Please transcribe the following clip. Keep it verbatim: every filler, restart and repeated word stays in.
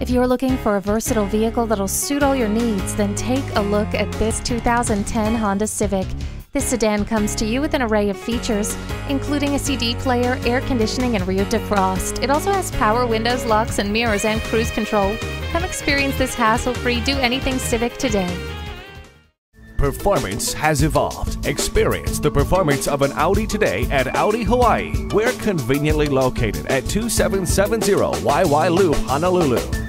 If you're looking for a versatile vehicle that'll suit all your needs, then take a look at this two thousand ten Honda Civic. This sedan comes to you with an array of features, including a C D player, air conditioning, and rear defrost. It also has power windows, locks and mirrors, and cruise control. Come experience this hassle-free do-anything Civic today. Performance has evolved. Experience the performance of an Audi today at Audi Hawaii. We're conveniently located at two seven seven zero Y Y Loop, Honolulu.